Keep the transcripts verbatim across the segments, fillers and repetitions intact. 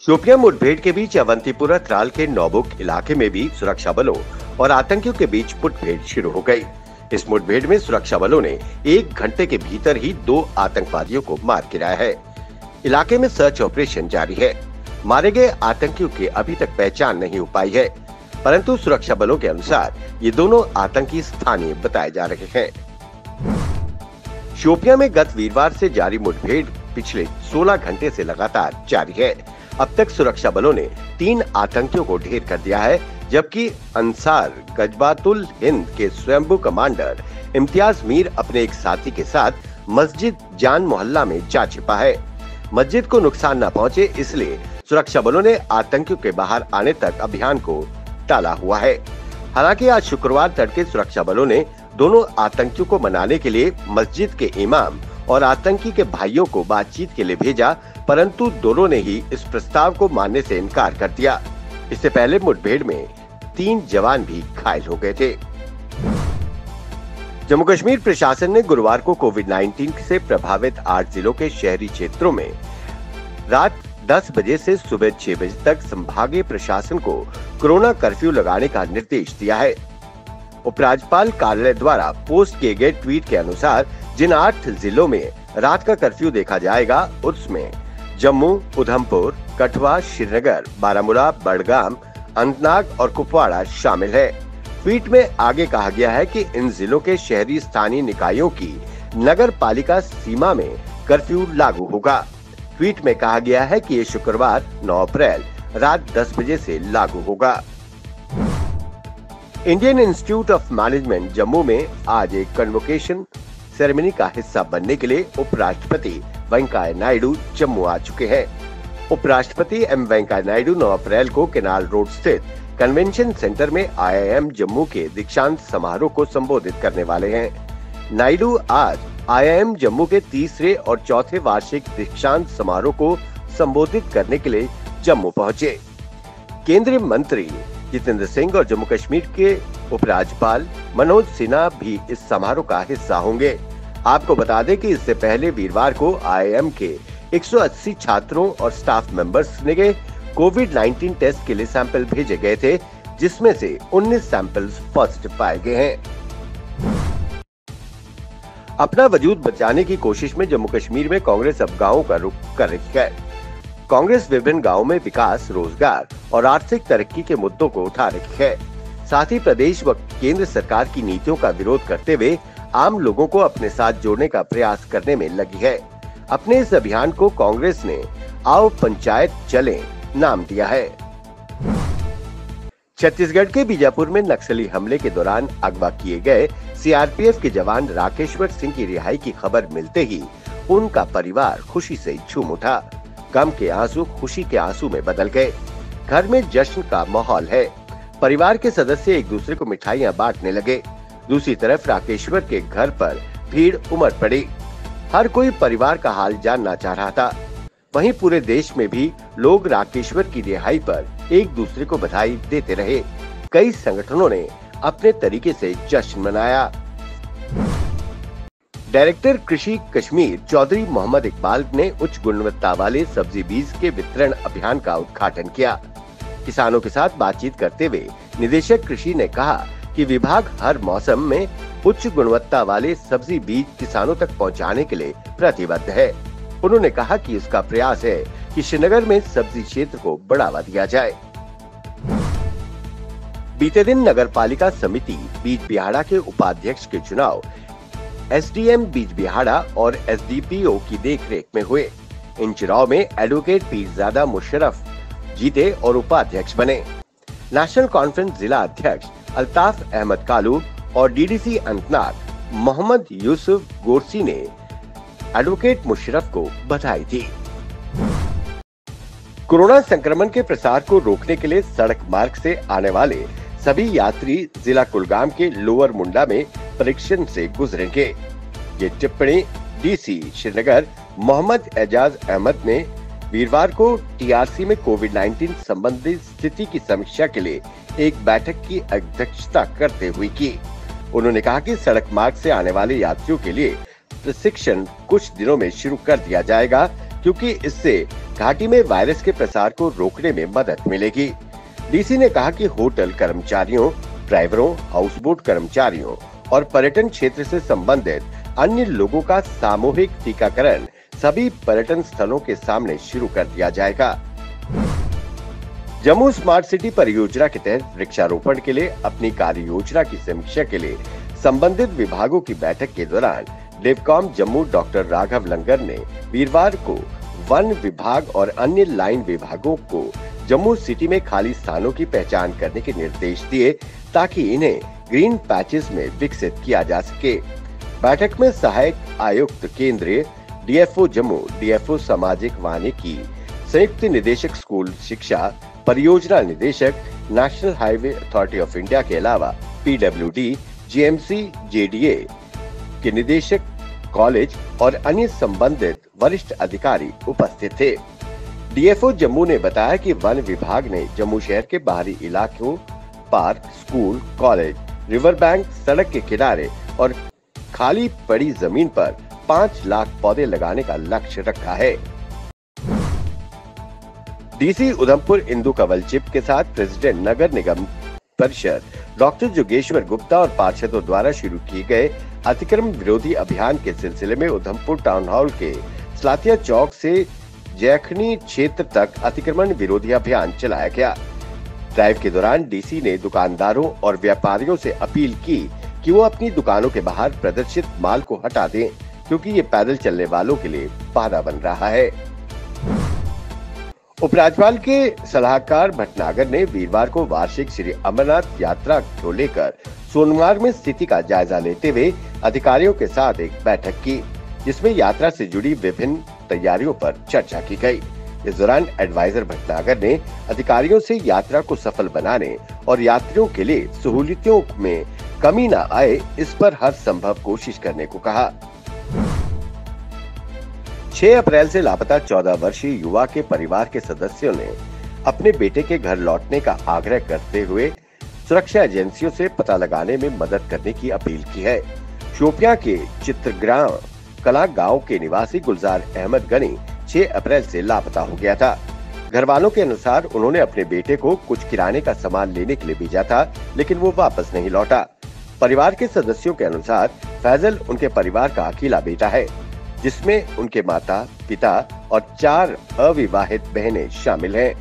शोपियां मुठभेड़ के बीच अवंतीपुरा त्राल के नौबुक इलाके में भी सुरक्षा बलों और आतंकियों के बीच मुठभेड़ शुरू हो गई। इस मुठभेड़ में सुरक्षा बलों ने एक घंटे के भीतर ही दो आतंकवादियों को मार गिराया है। इलाके में सर्च ऑपरेशन जारी है। मारे गए आतंकियों की अभी तक पहचान नहीं हो पाई है, परंतु सुरक्षा बलों के अनुसार ये दोनों आतंकी स्थानीय बताए जा रहे हैं। शोपियां में गत वीरवार से जारी मुठभेड़ पिछले सोलह घंटे से लगातार जारी है। अब तक सुरक्षा बलों ने तीन आतंकियों को ढेर कर दिया है, जबकि अंसार गजबातुल हिंद के स्वयंभू कमांडर इम्तियाज मीर अपने एक साथी के साथ मस्जिद जान मोहल्ला में जा छिपा है। मस्जिद को नुकसान न पहुंचे, इसलिए सुरक्षा बलों ने आतंकियों के बाहर आने तक अभियान को टाला हुआ है। हालांकि आज शुक्रवार तड़के सुरक्षा बलों ने दोनों आतंकियों को मनाने के लिए मस्जिद के इमाम और आतंकी के भाइयों को बातचीत के लिए भेजा, परंतु दोनों ने ही इस प्रस्ताव को मानने से इनकार कर दिया। इससे पहले मुठभेड़ में तीन जवान भी घायल हो गए थे। जम्मू कश्मीर प्रशासन ने गुरुवार को कोविड उन्नीस से प्रभावित आठ जिलों के शहरी क्षेत्रों में रात दस बजे से सुबह छह बजे तक संभागीय प्रशासन को कोरोना कर्फ्यू लगाने का निर्देश दिया है। उपराज्यपाल कार्यालय द्वारा पोस्ट किए गए ट्वीट के अनुसार जिन आठ जिलों में रात का कर्फ्यू देखा जाएगा, उसमें जम्मू, उधमपुर, कठुआ, श्रीनगर, बारामूला, बडगाम, अनंतनाग और कुपवाड़ा शामिल है। ट्वीट में आगे कहा गया है कि इन जिलों के शहरी स्थानीय निकायों की नगर पालिका सीमा में कर्फ्यू लागू होगा। ट्वीट में कहा गया है कि ये शुक्रवार नौ अप्रैल रात दस बजे से लागू होगा। Indian Institute of Management Jammu में आज एक कन्वोकेशन सेरेमनी का हिस्सा बनने के लिए उपराष्ट्रपति वेंकैया नायडू जम्मू आ चुके हैं। उपराष्ट्रपति एम वेंकैया नायडू नौ अप्रैल को केनाल रोड स्थित कन्वेंशन सेंटर में आई आई एम जम्मू के दीक्षांत समारोह को संबोधित करने वाले हैं। नायडू आज आई आई एम जम्मू के तीसरे और चौथे वार्षिक दीक्षांत समारोह को संबोधित करने के लिए जम्मू पहुंचे। केंद्रीय मंत्री जितेंद्र सिंह और जम्मू कश्मीर के उपराज्यपाल मनोज सिन्हा भी इस समारोह का हिस्सा होंगे। आपको बता दें कि इससे पहले वीरवार को आई आई एम के एक सौ अस्सी छात्रों और स्टाफ मेंबर्स ने के कोविड उन्नीस टेस्ट के लिए सैंपल भेजे गए थे, जिसमें से उन्नीस सैंपल्स पॉजिटिव पाए गए हैं। अपना वजूद बचाने की कोशिश में जम्मू कश्मीर में कांग्रेस अब गांवों का रुख कर रही है। कांग्रेस विभिन्न गांवों में विकास, रोजगार और आर्थिक तरक्की के मुद्दों को उठा रही है। साथ ही प्रदेश व केंद्र सरकार की नीतियों का विरोध करते हुए आम लोगों को अपने साथ जोड़ने का प्रयास करने में लगी है। अपने इस अभियान को कांग्रेस ने आओ पंचायत चले नाम दिया है। छत्तीसगढ़ के बीजापुर में नक्सली हमले के दौरान अगवा किए गए सी आर पी एफ के जवान राकेश्वर सिंह की रिहाई की खबर मिलते ही उनका परिवार खुशी से झूम उठा। गम के आंसू खुशी के आंसू में बदल गए। घर में जश्न का माहौल है। परिवार के सदस्य एक दूसरे को मिठाइयां बांटने लगे। दूसरी तरफ राकेश्वर के घर पर भीड़ उमड़ पड़ी। हर कोई परिवार का हाल जानना चाह रहा था। वहीं पूरे देश में भी लोग राकेश्वर की रिहाई पर एक दूसरे को बधाई देते रहे। कई संगठनों ने अपने तरीके से जश्न मनाया। डायरेक्टर कृषि कश्मीर चौधरी मोहम्मद इकबाल ने उच्च गुणवत्ता वाले सब्जी बीज के वितरण अभियान का उद्घाटन किया। किसानों के साथ बातचीत करते हुए निदेशक कृषि ने कहा कि विभाग हर मौसम में उच्च गुणवत्ता वाले सब्जी बीज किसानों तक पहुंचाने के लिए प्रतिबद्ध है। उन्होंने कहा कि इसका प्रयास है कि श्रीनगर में सब्जी क्षेत्र को बढ़ावा दिया जाए। बीते दिन नगर पालिका समिति बीज बिहाड़ा के उपाध्यक्ष के चुनाव एस डी एम बीज बिहाड़ा और एस डी पी ओ की देखरेख में हुए। इन चुनाव में एडवोकेट पीरजादा मुशर्रफ जीते और उपाध्यक्ष बने। नेशनल कॉन्फ्रेंस जिला अध्यक्ष अल्ताफ अहमद कालू और D D C Anantnag Mohammad Yusuf Gorsi ने एडवोकेट मुशर्रफ को बधाई दी। कोरोना संक्रमण के प्रसार को रोकने के लिए सड़क मार्ग से आने वाले सभी यात्री जिला कुलगाम के लोअर मुंडा में परीक्षण से गुजरेंगे। ये टिप्पणी डी सी श्रीनगर मोहम्मद एजाज अहमद ने वीरवार को टी आर सी में कोविड उन्नीस संबंधी स्थिति की समीक्षा के लिए एक बैठक की अध्यक्षता करते हुए की। उन्होंने कहा कि सड़क मार्ग से आने वाले यात्रियों के लिए प्रशिक्षण कुछ दिनों में शुरू कर दिया जाएगा, क्योंकि इससे घाटी में वायरस के प्रसार को रोकने में मदद मिलेगी। डीसी ने कहा कि होटल कर्मचारियों, ड्राइवरों, हाउसबोट कर्मचारियों और पर्यटन क्षेत्र से संबंधित अन्य लोगों का सामूहिक टीकाकरण सभी पर्यटन स्थलों के सामने शुरू कर दिया जाएगा। जम्मू स्मार्ट सिटी परियोजना के तहत वृक्षारोपण के लिए अपनी कार्य योजना की समीक्षा के लिए संबंधित विभागों की बैठक के दौरान डिवकॉम जम्मू डॉक्टर राघव लंगर ने वीरवार को वन विभाग और अन्य लाइन विभागों को जम्मू सिटी में खाली स्थानों की पहचान करने के निर्देश दिए ताकि इन्हें ग्रीन पैचेस में विकसित किया जा सके। बैठक में सहायक आयुक्त केंद्रीय, डीएफओ जम्मू, डीएफओ सामाजिक वानिकी, संयुक्त निदेशक स्कूल शिक्षा, परियोजना निदेशक, National Highway Authority of India के अलावा पीडब्ल्यूडी, जीएमसी, जेडीए के निदेशक, कॉलेज और अन्य संबंधित वरिष्ठ अधिकारी उपस्थित थे। डीएफओ जम्मू ने बताया कि वन विभाग ने जम्मू शहर के बाहरी इलाकों, park, school, college, river bank, सड़क के किनारे और खाली पड़ी जमीन पर पाँच लाख पौधे लगाने का लक्ष्य रखा है। डीसी उधमपुर इंदु कंवल चिप के साथ प्रेसिडेंट नगर निगम परिषद डॉक्टर जोगेश्वर गुप्ता और पार्षदों द्वारा शुरू किए गए अतिक्रमण विरोधी अभियान के सिलसिले में उधमपुर टाउन हॉल के सलातिया चौक से जैखनी क्षेत्र तक अतिक्रमण विरोधी अभियान चलाया गया। ड्राइव के दौरान डीसी ने दुकानदारों और व्यापारियों से अपील की कि वो अपनी दुकानों के बाहर प्रदर्शित माल को हटा दें, क्योंकि ये पैदल चलने वालों के लिए बाधा बन रहा है। उपराज्यपाल के सलाहकार भटनागर ने वीरवार को वार्षिक श्री अमरनाथ यात्रा को लेकर सोनमार्ग में स्थिति का जायजा लेते हुए अधिकारियों के साथ एक बैठक की, जिसमें यात्रा से जुड़ी विभिन्न तैयारियों पर चर्चा की गई। इस दौरान एडवाइजर भटनागर ने अधिकारियों से यात्रा को सफल बनाने और यात्रियों के लिए सहूलियतों में कमी न आए, इस पर हर संभव कोशिश करने को कहा। छह अप्रैल से लापता चौदह वर्षीय युवा के परिवार के सदस्यों ने अपने बेटे के घर लौटने का आग्रह करते हुए सुरक्षा एजेंसियों से पता लगाने में मदद करने की अपील की है। शोपियां के चित्रग्राम कला गांव के निवासी गुलजार अहमद गनी छह अप्रैल से लापता हो गया था। घर वालों के अनुसार उन्होंने अपने बेटे को कुछ किराने का सामान लेने के लिए भेजा था, लेकिन वो वापस नहीं लौटा। परिवार के सदस्यों के अनुसार फैजल उनके परिवार का अकेला बेटा है, जिसमें उनके माता, पिता और चार अविवाहित बहनें शामिल हैं।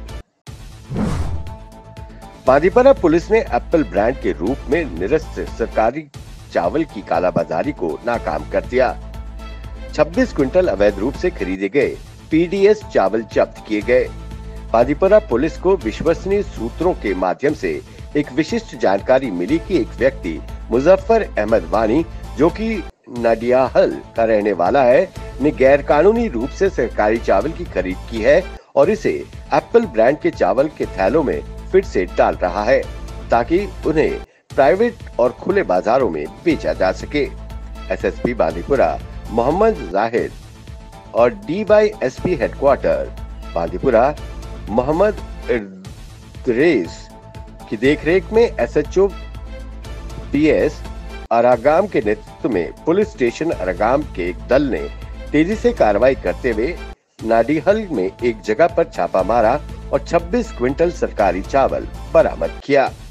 बांदीपुरा पुलिस ने एप्पल ब्रांड के रूप में निरस्त सरकारी चावल की कालाबाजारी को नाकाम कर दिया। छब्बीस क्विंटल अवैध रूप से खरीदे गए पीडीएस चावल जब्त किए गए। बांदीपुरा पुलिस को विश्वसनीय सूत्रों के माध्यम से एक विशिष्ट जानकारी मिली कि एक व्यक्ति मुजफ्फर अहमद वानी, जो कि नडियाहल का रहने वाला है, ने गैर कानूनी रूप से सरकारी चावल की खरीद की है और इसे एप्पल ब्रांड के चावल के थैलों में फिर से डाल रहा है ताकि उन्हें प्राइवेट और खुले बाजारों में बेचा जा सके। एसएसपी बांदीपुरा मोहम्मद जाहिद और डीवाईएसपी हेडक्वार्टर बांदीपुरा मोहम्मद इद्रीस की देखरेख में एसएचओ पीएस अरागाम के नेतृत्व में पुलिस स्टेशन अरागाम के एक दल ने तेजी से कार्रवाई करते हुए नाडीहल में एक जगह पर छापा मारा और छब्बीस क्विंटल सरकारी चावल बरामद किया।